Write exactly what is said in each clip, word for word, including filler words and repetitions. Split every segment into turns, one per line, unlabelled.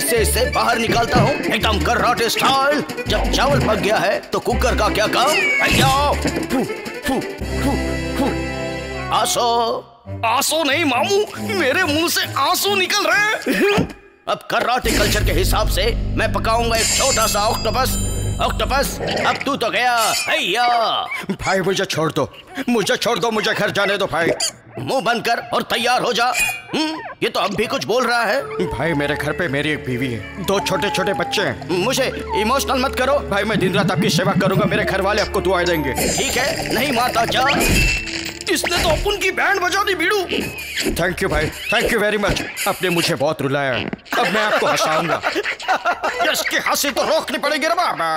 ऐसे ऐसे बाहर निकालता हूँ एकदम कराटे स्टाइल। जब चावल पक गया है तो कुकर का क्या काम? फू, फू, फू, फू। आंसू आंसू नहीं मामू, मेरे मुंह से आंसू निकल रहे हैं। अब कराटे कल्चर के हिसाब से मैं पकाऊंगा एक छोटा सा ऑक्टोपस। ऑक्टोपस अब तू तो गया भैया।
भाई मुझे छोड़ दो, मुझे छोड़ दो, मुझे घर जाने दो भाई।
मुंह बंद कर और तैयार हो जा। हुँ? ये तो अब भी कुछ बोल रहा है।
भाई मेरे घर पे मेरी एक बीवी है, दो छोटे छोटे बच्चे हैं।
मुझे इमोशनल मत करो
भाई, मैं दिन रात आपकी सेवा करूंगा, मेरे घर वाले आपको दुआएं देंगे।
ठीक है, नहीं मारता जा। इसने तो अपन की बैंड बजा दी बीड़ू।
थैंक यू भाई, थैंक यू वेरी मच। आपने मुझे बहुत रुलाया, अब मैं आपको हंसाऊंगा।
इसकी हंसी तो रोकनी पड़ेगी रे बाबा।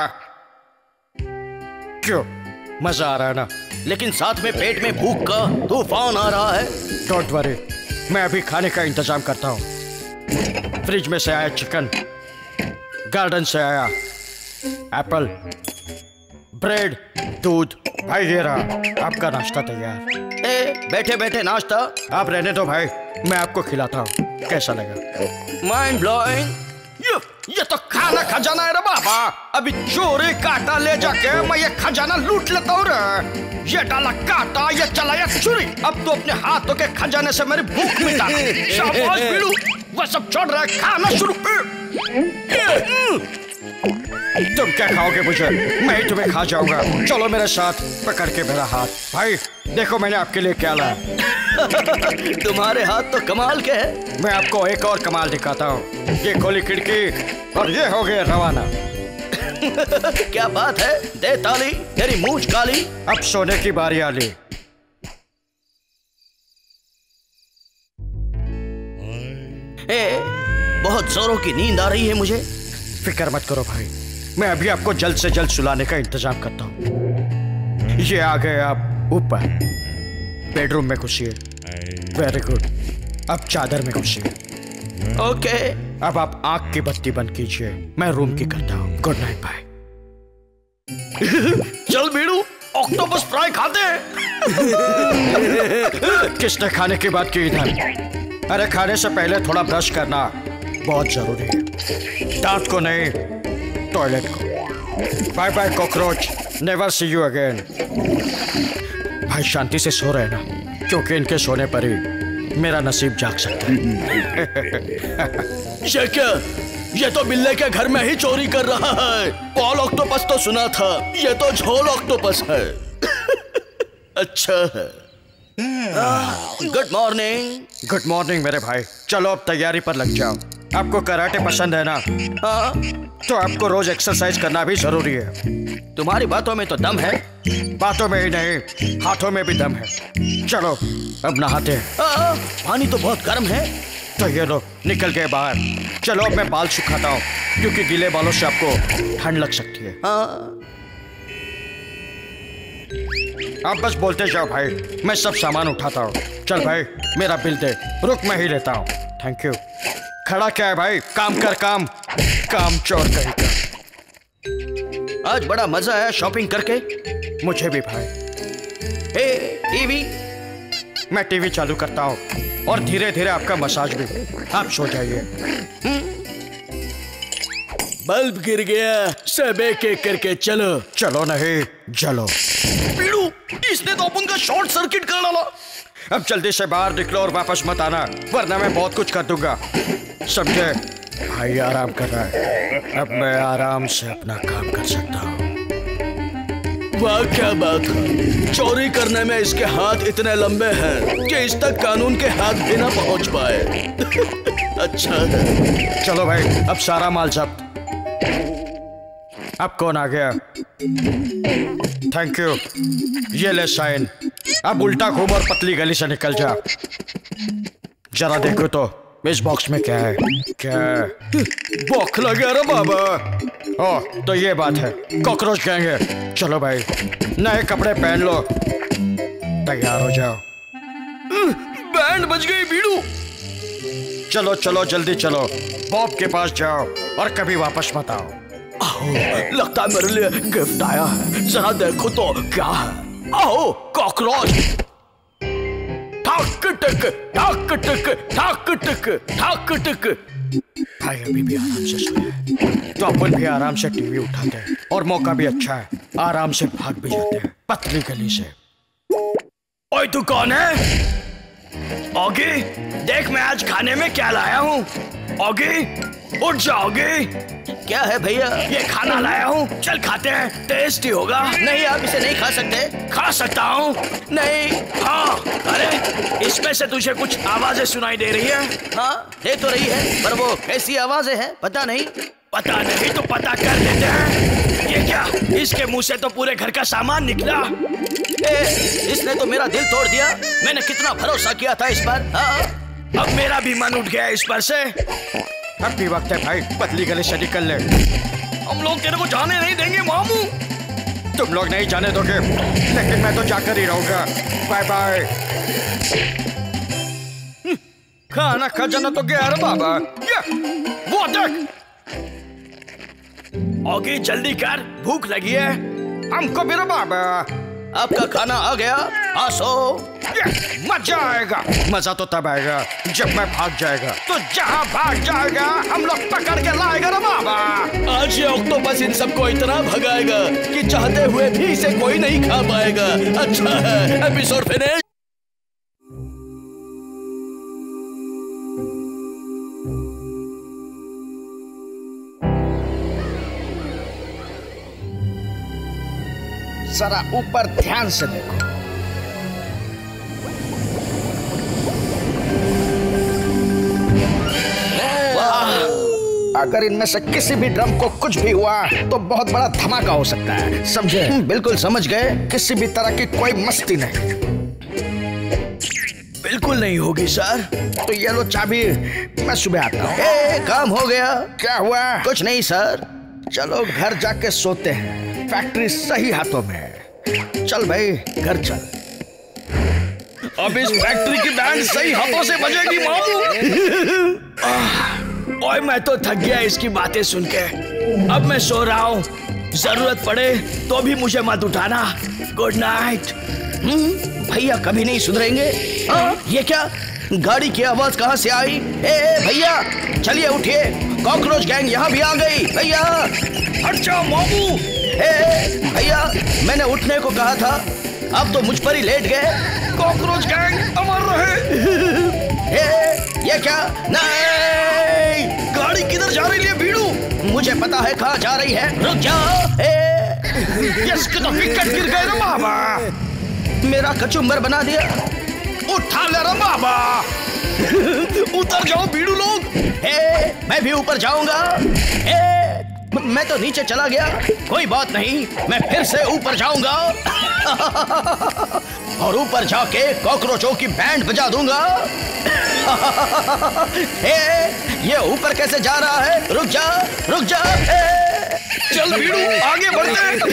क्यों, मजा आ रहा है ना?
लेकिन साथ में पेट में भूख का तूफान आ रहा है।
डोंट वरी, मैं अभी खाने का इंतजाम करता हूँ। फ्रिज में से आया चिकन, गार्डन से आया एप्पल, ब्रेड, दूध। भाई ये रहा आपका नाश्ता तैयार।
ए, बैठे बैठे नाश्ता?
आप रहने दो भाई, मैं आपको खिलाता हूँ, कैसा लगा?
Mind blowing. ये, ये तो खाना खजाना है रे बाबा। अभी चोरी काटा ले जाके मैं ये खजाना लूट लेता हूँ रे। ये डाला काटा, ये चलाया चोरी, अब तो अपने हाथों के खजाने से मेरी भूख मिटा। शाबाश बीड़ू, वो सब छोड़ रहा है, खाना शुरू कर।
तुम क्या खाओगे मुझे? मैं ही तुम्हें खा जाऊंगा। चलो मेरे साथ, पकड़ के मेरा हाथ। भाई देखो मैंने आपके लिए क्या लाया।
तुम्हारे हाथ तो कमाल के हैं।
मैं आपको एक और कमाल दिखाता हूँ। ये खोली खिड़की और ये हो गए रवाना।
क्या बात है, दे ताली, तेरी मूंछ काली।
अब सोने की बारी आ ली।
ए, बहुत जोरों की नींद आ रही है मुझे।
फिक्र मत करो भाई, मैं अभी आपको जल्द से जल्द सुलाने का इंतजाम करता हूँ। ये आ गए आप ऊपर, बेडरूम में घुसिए। वेरी गुड, अब चादर में घुसिए।
ओके।
अब आप आंख की बत्ती बंद कीजिए, मैं रूम की करता हूँ। गुड नाइट भाई।
चल बीड़ू, ऑक्टोपस फ्राई खाते हैं।
किसने खाने की बात की इधर? अरे खाने से पहले थोड़ा ब्रश करना बहुत जरूरी है। दांत को नहीं, टॉयलेट को। Bye bye cockroach, never see you again. भाई शांति से सो रहे ना, क्योंकि इनके सोने पर ही मेरा नसीब जाग सकता है।
ये क्या? ये तो बिल्ले के घर में ही चोरी कर रहा है। पॉल ऑक्टोपस तो सुना था, ये तो झोल ऑक्टोपस है। अच्छा है। Good morning.
गुड मॉर्निंग मेरे भाई। चलो अब तैयारी पर लग जाओ। आपको कराटे पसंद है ना?
हाँ।
तो आपको रोज एक्सरसाइज करना भी जरूरी है।
तुम्हारी बातों में तो दम है।
बातों में ही नहीं, हाथों में भी दम है। चलो अब नहाते हैं।
आ, पानी तो बहुत गर्म है।
तो ये लो, निकल गए बाहर। चलो अब मैं बाल सुखाता हूँ, क्योंकि गीले बालों से आपको ठंड लग सकती है।
हाँ।
आप बस बोलते जाओ भाई, मैं सब सामान उठाता हूँ। चल भाई मेरा बिल दे। रुक, मैं ही लेता हूँ। Thank you. खड़ा क्या है भाई, काम कर काम। काम चोर कहीं का।
आज बड़ा मजा है शॉपिंग करके।
मुझे भी भाई।
ए, टीवी।
मैं टीवी चालू करता हूँ और धीरे धीरे आपका मसाज भी। आप सो जाइए।
बल्ब गिर गया, सब एक एक करके चलो।
चलो नहीं, जलो।
पीड़ू, इसने तो अपन का शॉर्ट सर्किट कर डाला।
अब जल्दी से बाहर निकलो और वापस मत आना, वरना मैं बहुत कुछ कर दूंगा। समझे? भाई आराम कर रहा है, अब मैं आराम से अपना काम कर सकता हूँ।
वाह क्या बात है, चोरी करने में इसके हाथ इतने लंबे हैं कि इस तक कानून के हाथ भी ना पहुंच पाए। अच्छा है।
चलो भाई, अब सारा माल जब्त। अब कौन आ गया? Thank you. ये ले साइन। अब उल्टा घूम और पतली गली से निकल जा। जरा देखो तो इस बॉक्स में क्या है। क्या बौखला गया रे बाबा। ओह, तो ये बात है, कॉकरोच गैंग है। चलो भाई, नए कपड़े पहन लो, तैयार हो जाओ।
बैंड बज गई बीड़ू।
चलो चलो जल्दी चलो, बॉब के पास जाओ और कभी वापस मत आओ।
आओ, लगता है मेरे लिए गिफ्ट आया है, जरा देखो तो क्या है। आओ कॉकरोच। ठक टक ठक टक ठक टक ठक
भाई अभी भी आराम से सोया, तो अपन भी आराम से टीवी उठाते हैं और मौका भी अच्छा है, आराम से भाग भी जाते हैं पतली गली से।
ओए तू कौन है? ऑगी, देख मैं आज खाने में क्या लाया हूँ। ऑगी, उठ जाओगी। क्या है भैया? ये खाना लाया हूँ, चल खाते हैं, टेस्टी होगा। नहीं, आप इसे नहीं खा सकते। खा सकता हूँ? नहीं। हाँ। अरे इसमें से तुझे कुछ आवाजें सुनाई दे रही है? हाँ दे तो रही है, पर वो कैसी आवाजें हैं पता नहीं। पता नहीं तो पता कर लेते हैं। ये क्या, इसके मुंह से तो पूरे घर का सामान निकला। ए, इसने तो मेरा दिल तोड़ दिया। मैंने कितना भरोसा किया था इस पर। हाँ, अब मेरा भी मन उठ गया इस पर से।
अब भी वक्त है भाई, पतली गली से निकल ले।
हम लोग तेरे को जाने नहीं देंगे मामू।
तुम लोग नहीं जाने दोगे, लेकिन मैं तो जाकर ही रहूंगा। Bye bye. खाना खजाना तो गया रे बाबा। ये वो देख।
ओके जल्दी कर, भूख लगी है।
हमको भी रे बाबा।
आपका खाना आ गया, आसो।
मजा आएगा। मजा तो तब आएगा जब मैं भाग जाएगा। तो जहाँ भाग जाएगा हम लोग पकड़ के लाएगा रे बाबा।
आज ये ऑक्टोपस इन सबको इतना भगाएगा कि चाहते हुए भी इसे कोई नहीं खा पाएगा। अच्छा है, एपिसोड फिनिश।
जरा ऊपर ध्यान से देखो। अगर इनमें से किसी भी ड्रम को कुछ भी हुआ तो बहुत बड़ा धमाका हो सकता है, समझे?
बिल्कुल समझ गए।
किसी भी तरह की कोई मस्ती नहीं।
बिल्कुल नहीं होगी सर।
तो ये लो चाबी, मैं सुबह आता हूँ।
ए, काम हो गया।
क्या हुआ?
कुछ नहीं सर।
चलो घर जाके सोते हैं, फैक्ट्री सही हाथों में है। चल भाई घर चल।
अब इस फैक्ट्री की बैंड सही हाथों से बजेगी मामू। ओए मैं तो थक गया इसकी बातें सुन के। अब मैं सो रहा हूँ, जरूरत पड़े तो भी मुझे मत उठाना। Good night. भैया कभी नहीं सुधरेंगे। हाँ, ये क्या, गाड़ी की आवाज कहाँ से आई? ए भैया चलिए उठिए, कॉकरोच गैंग यहाँ भी आ गई। भैया हट जाओ मामू। ए भैया मैंने उठने को कहा था, अब तो मुझ पर ही लेट गए। कॉकरोच गैंग अमर रहे। ए, ये क्या? नहीं, गाड़ी किधर जा रही है भीड़ू? मुझे पता है कहाँ जा रही है। रुक जाओ। ए, इसके तो विकेट गिर गए रे बाबा। मेरा कचुम्बर बना दिया। उठा ले रे बाबा। उतर जाओ भीड़ू लोग। ए, मैं भी ऊपर जाऊंगा। ए, मैं तो नीचे चला गया। कोई बात नहीं, मैं फिर से ऊपर जाऊंगा और ऊपर जाके कॉकरोचों की बैंड बजा दूंगा। ए, ये ऊपर कैसे जा रहा है? रुक जा, रुक जा। ए, चल भीड़ू आगे बढ़ते।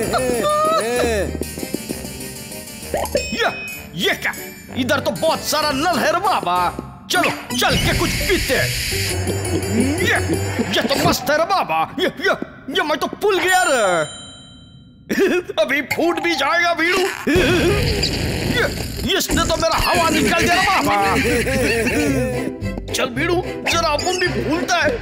ये, ये क्या? इधर तो बहुत सारा नल है रे बाबा। चलो चल के कुछ पीते। ये ये तो मस्त है रे बाबा। ये ये ये मैं तो भूल गया रे। अभी फूट भी जाएगा भीड़ू। ये इसने तो मेरा हवा निकल गया बाबा। चल भीड़ू जरा अपन भी भूलता है।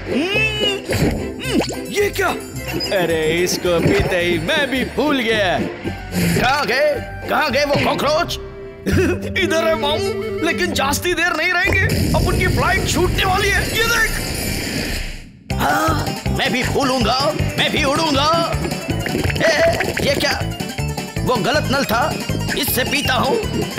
ये क्या? अरे इसको पीते ही मैं भी भूल गया। कहाँ गए, कहाँ गए वो कॉकरोच? इधर है मामू, लेकिन जास्ती देर नहीं रहेंगे, अब उनकी फ्लाइट छूटने वाली है। ये देख। हाँ, मैं भी फूलूंगा, मैं भी उड़ूंगा। ए, ये क्या? वो गलत नल था, इससे पीता हूँ।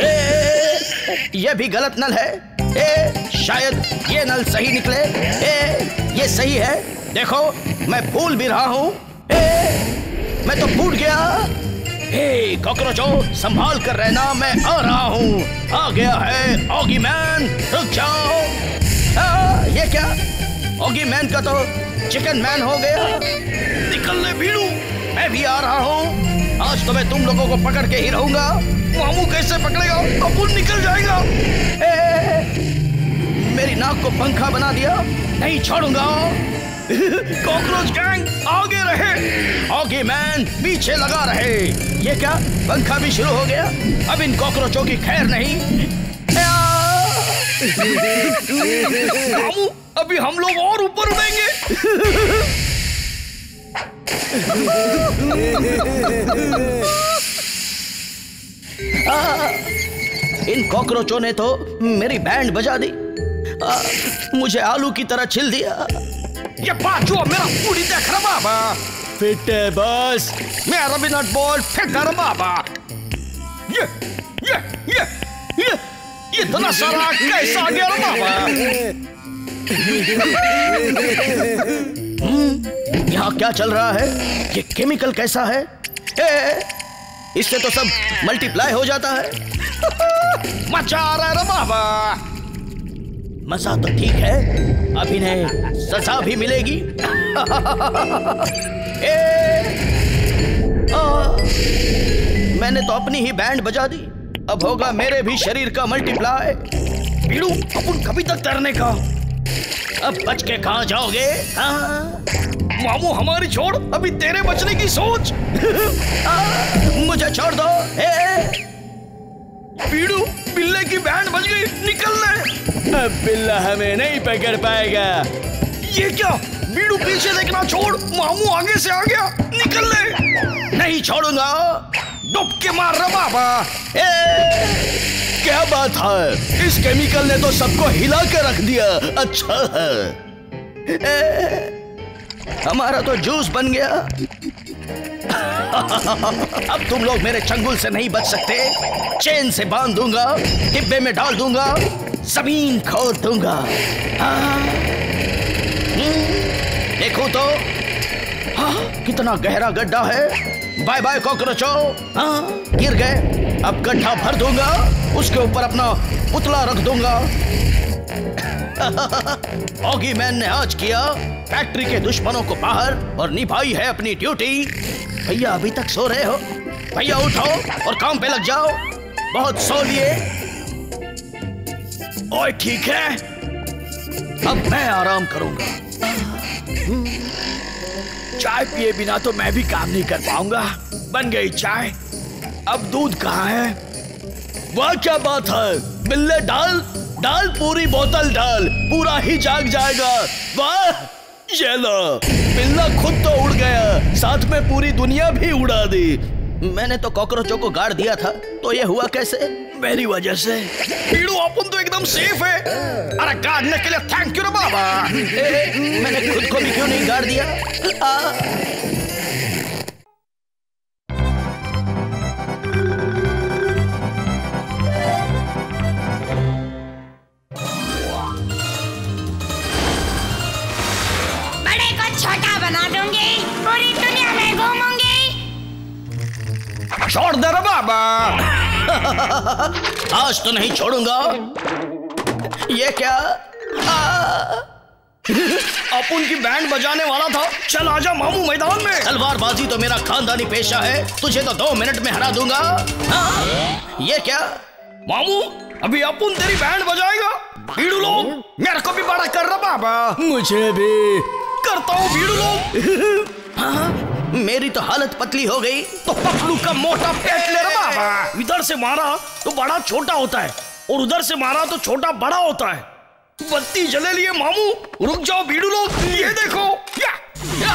ये भी गलत नल है। ए, शायद ये नल सही निकले। ए, ये सही है। देखो मैं फूल भी रहा हूँ। ए, मैं तो फूट गया। हे कॉकरोचों, संभाल कर रहना, मैं आ रहा हूँ। आ गया है ऑगी मैन, रुक जाओ। आ, ये क्या? ऑगी मैन का तो चिकन मैन हो गया। निकल ले भीड़ू, मैं भी आ रहा हूँ। आज तो मैं तुम लोगों को पकड़ के ही रहूंगा। मामू कैसे पकड़ेगा? अपुन निकल जाएगा। ए, मेरी नाक को पंखा बना दिया, नहीं छोड़ूंगा। कॉकरोच गैंग आगे रहे, ऑगी मैन पीछे लगा रहे। ये क्या? पंखा भी शुरू हो गया। अब इन कॉकरोचों की खैर नहीं। मामू अभी हम लोग और ऊपर उड़ेंगे। आ, इन कॉकरोचों ने तो मेरी बैंड बजा दी। आ, मुझे आलू की तरह छिल दिया। ये बाजू मेरा पूरी देख रहा बाबा।
फिट है बॉस।
मेरा भी नट बॉल फिट है बाबा। ये ये ये ये ये इतना सारा कैसा आ गया बाबा? यहाँ क्या चल रहा है? ये केमिकल कैसा है? ए, इससे तो सब मल्टीप्लाई हो जाता है। मजा आ रहा है बाबा। मजा तो ठीक है, अब इन्हें सजा भी मिलेगी। ए, आ, मैंने तो अपनी ही बैंड बजा दी, अब होगा मेरे भी शरीर का मल्टीप्लाई। बीड़ू, अपन कभी तक तैरने का? अब बच के कहां जाओगे? हाँ? मामू हमारी छोड़, अभी तेरे बचने की सोच। आ, मुझे छोड़ दो। ए, बीड़ू, बिल्ले की बैंड बज गई, निकलने।
अब बिल्ला हमें नहीं पकड़ पाएगा।
ये क्या? बीड़ू पीछे देखना छोड़, मामू आगे से आ गया, निकलने। नहीं छोड़ूंगा, डुबके मार रहा बाबा। ए,
क्या बात है? इस केमिकल ने तो सबको हिला के रख दिया। अच्छा है।
ए, हमारा तो जूस बन गया। अब तुम लोग मेरे चंगुल से नहीं बच सकते। चेन से बांध दूंगा, डिब्बे में डाल दूंगा, जमीन खोद दूंगा। हाँ। देखो तो, हाँ, कितना गहरा गड्ढा है। बाय बाय कॉकरोचो। हाँ, गिर गए। अब गड्ढा भर दूंगा, उसके ऊपर अपना पुतला रख दूंगा। ऑगी मैन ने आज किया फैक्ट्री के दुश्मनों को बाहर और निभाई है अपनी ड्यूटी। भैया अभी तक सो रहे हो? भैया उठो और काम पे लग जाओ। बहुत सो लिए। ओए ठीक है, अब मैं आराम करूंगा। चाय पिए बिना तो मैं भी काम नहीं कर पाऊंगा। बन गई चाय। अब दूध कहाँ है? वाह क्या बात है, बिल्ले डाल डाल, पूरी बोतल डाल, पूरा ही जाग जाएगा। वाह, ये लो, बिल्ला खुद तो उड़ गया, साथ में पूरी दुनिया भी उड़ा दी। मैंने तो कॉकरोचों को गाड़ दिया था, तो ये हुआ कैसे? मेरी वजह से। बीड़ू, अपन तो एकदम सेफ है। अरे गाड़ने के लिए थैंक यू रे बाबा। ए, मैंने खुद को भी क्यों नहीं गाड़ दिया? आ,
छोटा बना दूंगी, पूरी दुनिया में घूमूंगी।
छोड़ दे रे बाबा। आज तो नहीं छोड़ूंगा। ये क्या? अपन की बैंड बजाने वाला था। चल आजा मामू मैदान में। तलवारबाजी तो मेरा खानदानी पेशा है, तुझे तो दो मिनट में हरा दूंगा। हाँ? ये क्या? मामू, अभी अपन तेरी बैंड बजाएगा। बीड़ू लोग, मेरे को भी बड़ा कर रहा बाबा।
मुझे भी
करता हूँ बीड़ू लोग। हाँ, मेरी तो हालत पतली हो गई, तो पतलू का मोटा पेट ले रहा बाबा। इधर से मारा तो बड़ा छोटा होता है, और उधर से मारा तो छोटा बड़ा होता है। बत्ती जले लिए मामू। रुक जाओ बीड़ू लोग, ये देखो। या, या,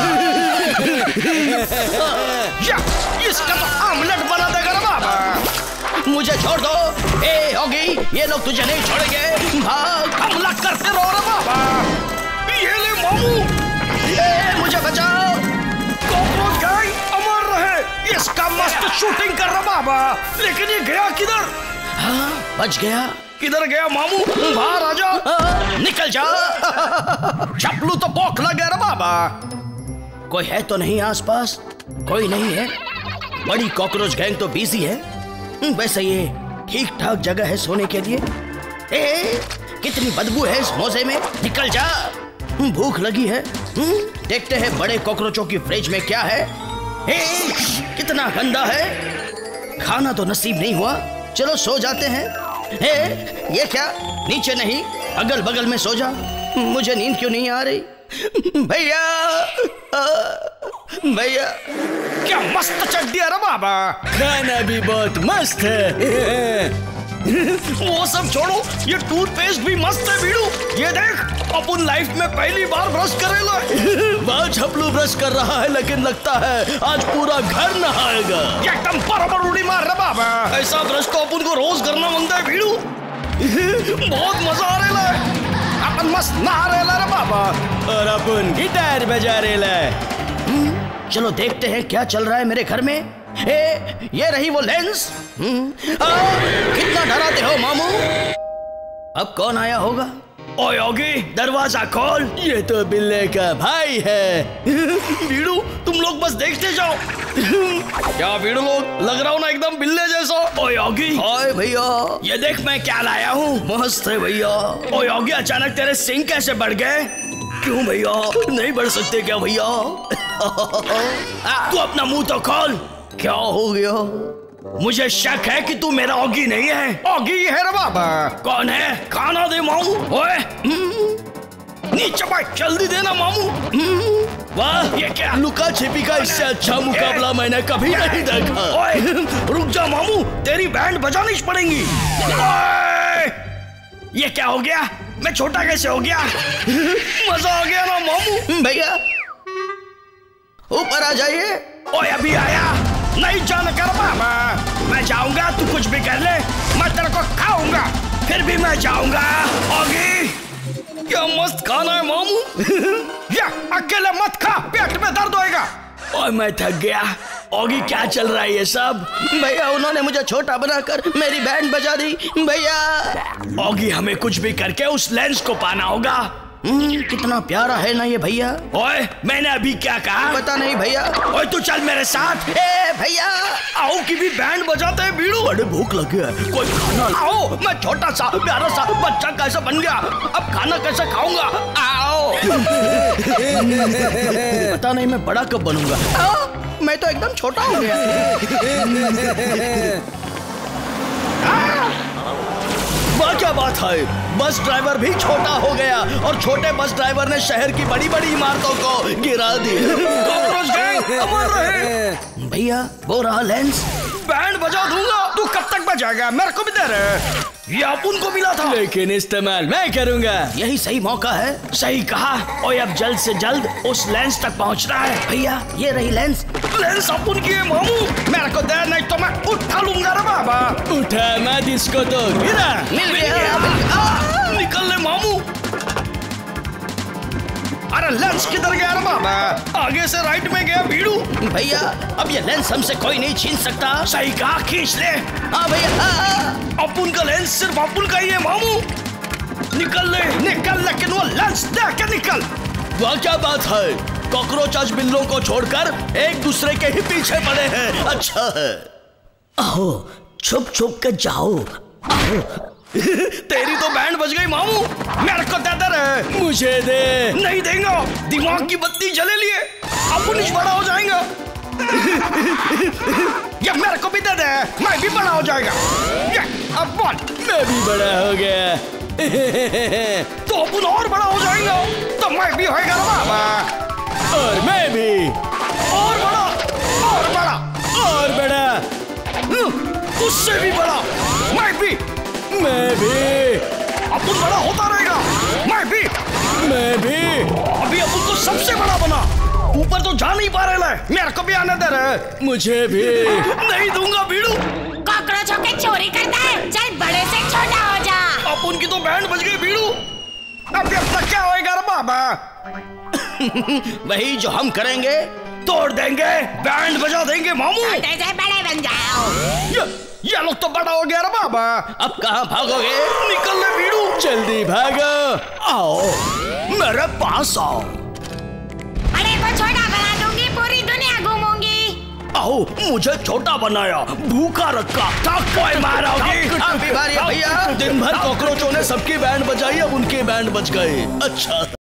या, इसका तो आमलेट बना देगा ना बाबा। मुझे छोड़ दो। ए होगी, ये लोग तुझे नहीं छोड़ेंगे। भाग, हमला करते रहो रे बाबा। ये ले मामू, ये मुझे बचाओ। कॉकरोच गैंग अमर रहे। इसका मस्त शूटिंग कर रहा बाबा, लेकिन ये गया किधर? हाँ, बच गया। किधर गया मामू? बाहर आ जा। निकल जा। चपलू तो पोख लग गया रे बाबा। कोई है तो नहीं आसपास? कोई नहीं है। बड़ी कॉकरोच गैंग तो बिजी है। वैसे ये ठीक ठाक जगह है सोने के लिए। ए, कितनी बदबू है इस मोजे में। निकल जा, भूख लगी है। देखते हैं बड़े कॉकरोचों की फ्रिज में क्या है। ए, कितना गंदा है। खाना तो नसीब नहीं हुआ। चलो सो जाते हैं। ए, ये क्या? नीचे नहीं, अगल बगल में सो जा। मुझे नींद क्यों नहीं आ रही? भैया, भैया, क्या मस्त चड्डी है रे बाबा।
खाना भी बहुत मस्त है।
वो सब छोड़ो, ये टूथपेस्ट भी मस्त है बीड़ू। ये देख, अपन लाइफ में पहली बार ब्रश करेला।
वह छपलू ब्रश कर रहा है, लेकिन लगता है आज पूरा घर नहाएगा।
एकदम बराबर उड़ी मार रहा बाबा। ऐसा ब्रश तो अपन को रोज करना बनता है बीड़ू। बहुत मजा आ रहा है, अपन मस्त नहा रहा है बाबा।
और अपन गिटार बजा रहे हैं।
चलो देखते हैं क्या चल रहा है मेरे घर में। ए, ये रही वो लेंस। आ, कितना डराते हो मामू। अब कौन आया होगा? ओ योगी, दरवाजा खोल।
ये तो बिल्ले का भाई है।
बीड़ू, तुम लोग बस देखते जाओ। क्या बीड़ू लोग, लग रहा हूँ ना एकदम बिल्ले जैसा। ओ योगी,
हाय भैया,
ये देख मैं क्या लाया हूँ।
मस्त है भैया।
ओ योगी, अचानक तेरे सिंग कैसे बढ़ गए?
क्यों भैया, नहीं बढ़ सकते क्या भैया?
तू अपना मुंह तो खोल।
क्या हो गया?
मुझे शक है कि तू मेरा ऑगी नहीं है। ऑगी है रे बाबा। कौन है? खाना दे मामू। ओए, नीचे बैठ, जल्दी देना मामू।
वाह,
ये क्या?
लुका छिपी का इससे अच्छा मुकाबला मैंने कभी नहीं देखा।
ओए, रुक जा मामू, तेरी बैंड बजानी पड़ेगी। ओए, ये क्या हो गया? मैं छोटा कैसे हो गया? मजा आ गया ना मामू।
भैया ऊपर आ जाइए।
ओए, अभी आया। नहीं जाना कर बाबा, मैं जाऊंगा, तू कुछ भी कर ले, मैं तेरे को खाऊंगा, फिर भी मैं जाऊंगा। ऑगी, क्या मस्त खाना है मामू। या अकेले मत खा, पेट में दर्द होएगा। ओए, मैं थक गया। ऑगी, क्या चल रहा है ये सब?
भैया उन्होंने मुझे छोटा बनाकर मेरी बैंड बजा दी। भैया
ऑगी, हमें कुछ भी करके उस लेंस को पाना होगा।
कितना प्यारा है ना ये भैया।
ओए, मैंने अभी क्या कहा?
पता नहीं भैया।
ओए, तू चल मेरे साथ।
ए भैया,
आओ की भी बैंड बजाते हैं बीड़ू।
बड़े भूख लगी है, कोई खाना।
आओ, मैं छोटा सा प्यारा सा बच्चा कैसे बन गया, अब खाना कैसे खाऊंगा? आओ।
पता नहीं मैं बड़ा कब बनूंगा।
आओ, मैं तो एकदम छोटा हो गया।
वाह, क्या बात है, बस ड्राइवर भी छोटा हो गया और छोटे बस ड्राइवर ने शहर की बड़ी बड़ी इमारतों को गिरा दी।
अमर रहे।
भैया वो रहा लेंस।
बैंड बजा दूंगा। तू कब तक बजाएगा? मेरे को भी दे रहे। ये अपन को मिला था,
लेकिन इस्तेमाल मैं करूंगा।
यही सही मौका है। सही कहा। और अब जल्द से जल्द उस लेंस तक पहुंचना है।
भैया ये रही लेंस।
लेंस अपन की है मामू, मेरे को दे, नहीं तो मैं उठा लूंगा रे बाबा।
उठा मत इसको तो। गिरा।
मिल गया। निकल ले मामू। अरे लेंस किधर गया रे बाबा? आगे से राइट में गया बीड़ू।
भैया अब ये लेंस हमसे कोई नहीं छीन सकता।
सही कहा, खींच ले।
हाँ भैया।
अपुन का लेंस सिर्फ अपुन का ही है मामू। निकल ले, निकल, लेकिन वो लेंस देख के निकल।
वह क्या बात है, कॉकरोच आज बिल्लों को छोड़कर एक दूसरे के ही पीछे पड़े हैं। अच्छा है।
आओ, छुप छुप के जाओ। आओ। तेरी तो बैंड बज गई मामू, मेरे को दे दे।
मुझे दे।
नहीं देंगे, दिमाग की बत्ती जले लिए, अपुन बड़ा हो जाएगा। ये मेरे को भी दे दे, मैं भी बड़ा हो जाएगा। ये अब बोल।
मैं भी बड़ा हो गया।
तो अपुन और बड़ा हो जाएगा, तो मैं भी होएगा ना बाबा।
और मैं भी।
और बड़ा, और बड़ा,
और बड़ा,
उससे भी बड़ा। मैं भी,
मैं भी।
अपुन बड़ा होता रहेगा। मैं भी,
मैं भी।
अभी अपुन तो सबसे बड़ा बना, ऊपर तो जा नहीं पा रहे ले, मेरे को भी आने दे रहे।
मुझे भी।
नहीं दूंगा बीड़ू।
कॉकरोचों के चोरी करता है, चल बड़े से छोटा हो जा।
अपुन की तो बैंड बज गई बीड़ू, अभी अपना क्या होएगा रे बाबा?
वही जो हम करेंगे,
तोड़ देंगे, बैंड बजा देंगे मामू।
छोटे से बड़े बन जाओ।
ये, ये लोग तो बड़ा हो गया रे बाबा।
अब कहाँ भागोगे?
निकल ले बीड़ू,
जल्दी भागो।
आओ मेरे पास आओ।
बड़े को छोटा बना दूंगी, पूरी दुनिया घूमूंगी।
आओ, मुझे छोटा बनाया, भूखा रखा, थक कोई मारोगी।
भैया दिन भर कॉकरोचों ने सबकी बैंड बजाई, अब उनकी बैंड बज गई। अच्छा।